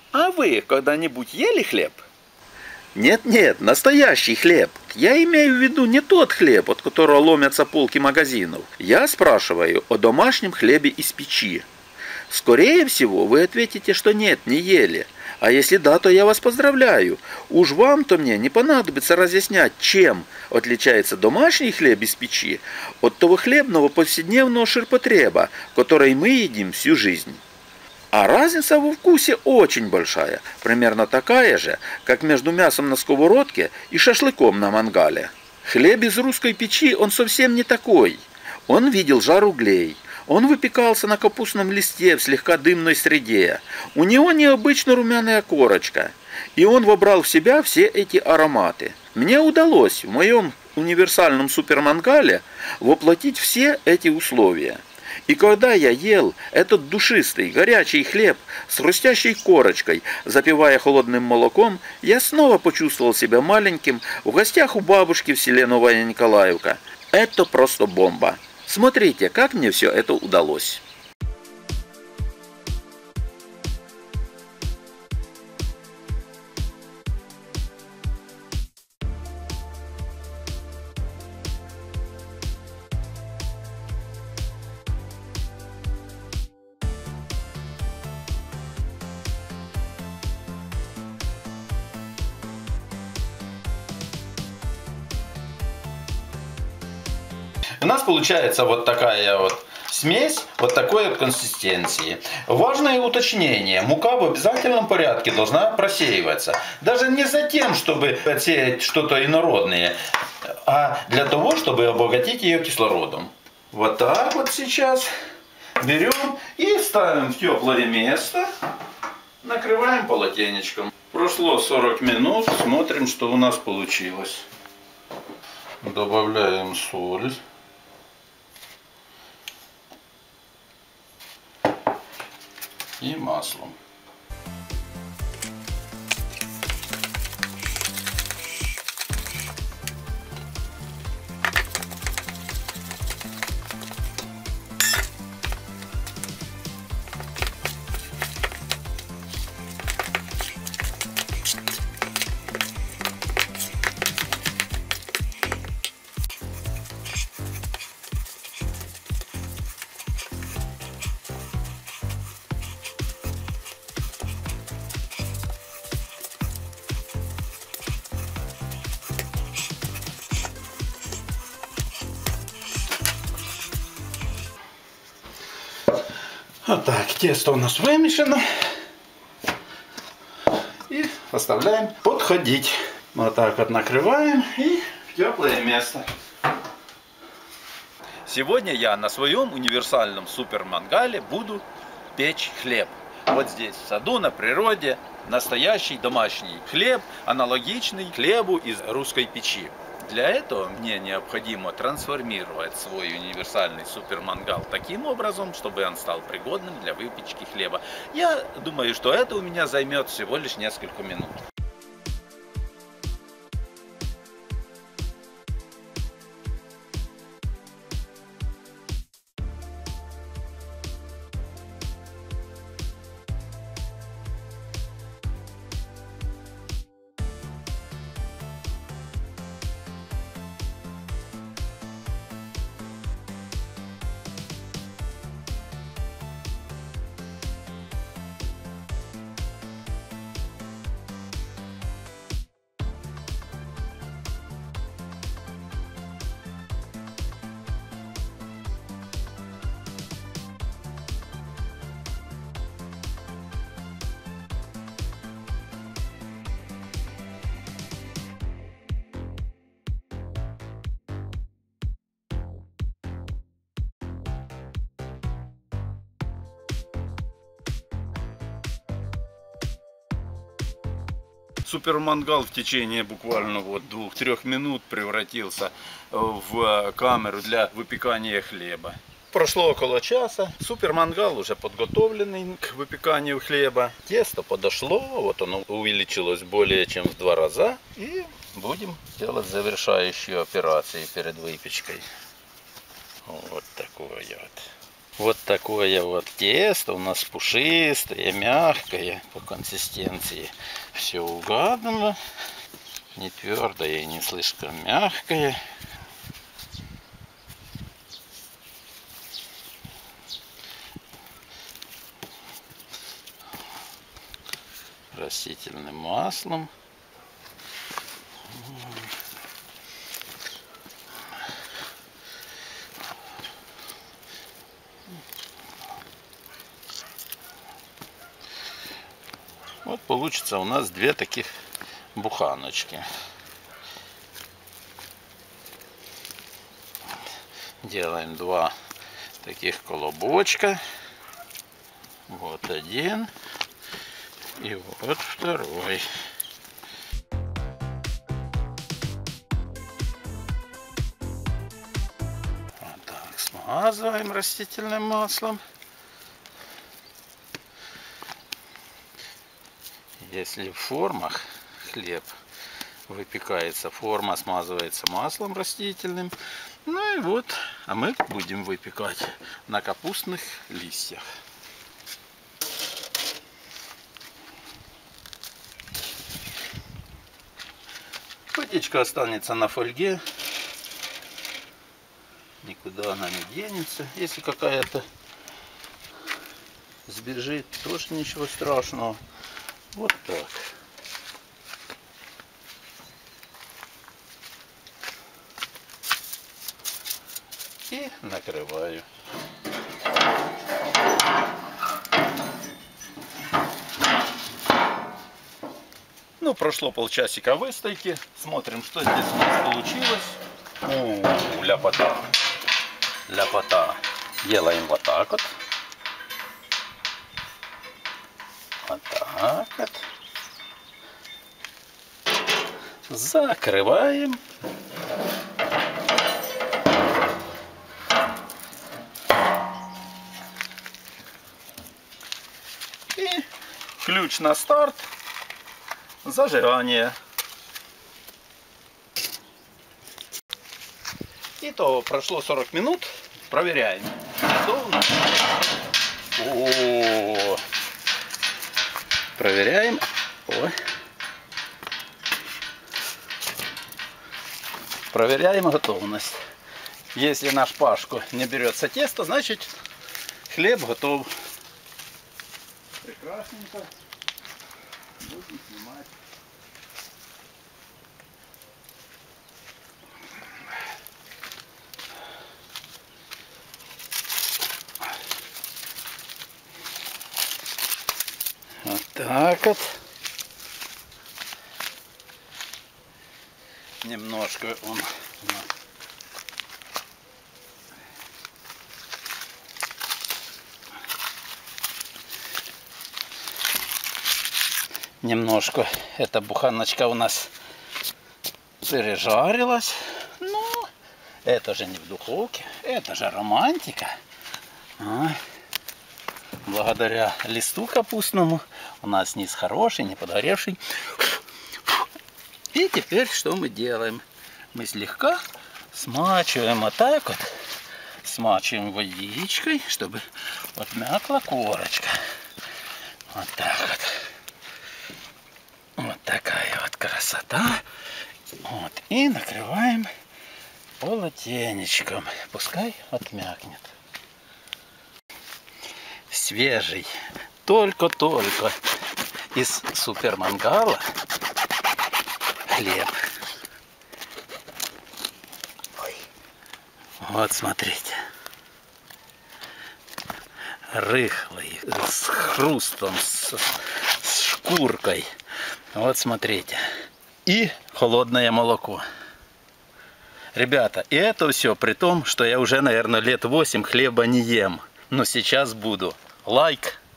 А вы когда-нибудь ели хлеб? Нет, настоящий хлеб. Я имею в виду не тот хлеб, от которого ломятся полки магазинов. Я спрашиваю о домашнем хлебе из печи. Скорее всего, вы ответите, что нет, не ели. А если да, то я вас поздравляю. Уж вам-то мне не понадобится разъяснять, чем отличается домашний хлеб из печи от того хлебного повседневного ширпотреба, который мы едим всю жизнь. А разница во вкусе очень большая, примерно такая же, как между мясом на сковородке и шашлыком на мангале. Хлеб из русской печи, он совсем не такой. Он видел жар углей. Он выпекался на капустном листе в слегка дымной среде. У него необычно румяная корочка. И он вобрал в себя все эти ароматы. Мне удалось в моем универсальном супермангале воплотить все эти условия. И когда я ел этот душистый, горячий хлеб с хрустящей корочкой, запивая холодным молоком, я снова почувствовал себя маленьким в гостях у бабушки в селе Новая Николаевка. Это просто бомба. Смотрите, как мне все это удалось. У нас получается вот такая вот смесь, вот такой вот консистенции. Важное уточнение. Мука в обязательном порядке должна просеиваться. Даже не за тем, чтобы отсеять что-то инородное, а для того, чтобы обогатить ее кислородом. Вот так вот сейчас берем и ставим в теплое место. Накрываем полотенечком. Прошло 40 минут. Смотрим, что у нас получилось. Добавляем соль. И маслом. Вот так, тесто у нас вымешано. И оставляем подходить. Вот так вот накрываем и в теплое место. Сегодня я на своем универсальном супермангале буду печь хлеб. Вот здесь, в саду, на природе, настоящий домашний хлеб, аналогичный хлебу из русской печи. Для этого мне необходимо трансформировать свой универсальный супермангал таким образом, чтобы он стал пригодным для выпечки хлеба. Я думаю, что это у меня займет всего лишь несколько минут. Супермангал в течение буквально вот 2-3 минут превратился в камеру для выпекания хлеба. Прошло около часа. Супермангал уже подготовленный к выпеканию хлеба. Тесто подошло, вот оно увеличилось более чем в 2 раза. И будем делать завершающую операцию перед выпечкой. Вот такое вот. Вот такое вот тесто у нас пушистое, мягкое по консистенции. Все угадано. Не твердое и не слишком мягкое. Растительным маслом. Вот получится у нас две таких буханочки. Делаем два таких колобочка. Вот один. И вот второй. Вот так смазываем растительным маслом. Если в формах хлеб выпекается, форма смазывается маслом растительным. Ну и вот, а мы будем выпекать на капустных листьях. Водичка останется на фольге, никуда она не денется. Если какая-то сбежит, тоже ничего страшного. Вот так. И накрываю. Ну, прошло полчасика выстойки. Смотрим, что здесь у нас получилось. Ляпота. Ляпота. Делаем вот так вот. Вот так вот. Закрываем. И ключ на старт. Зажигание. И то прошло 40 минут. Проверяем. Готово. Проверяем. О. Проверяем готовность. Если на шпажку не берется тесто, значит хлеб готов. Прекрасненько. Будем снимать. Вот так вот. Немножко он немножко эта буханочка у нас пережарилась. Ну, это же не в духовке, это же романтика. Благодаря листу капустному у нас низ хороший, не подгоревший. И теперь что мы делаем? Мы слегка смачиваем вот так вот. Смачиваем водичкой, чтобы отмякла корочка. Вот так вот. Вот такая вот красота. Вот. И накрываем полотенечком. Пускай отмякнет. Свежий. Только-только из супермангала хлеб. Вот смотрите. Рыхлый, с хрустом, с шкуркой. Вот смотрите. И холодное молоко. Ребята, и это все при том, что я уже, наверное, лет 8 хлеба не ем. Но сейчас буду. Лайк.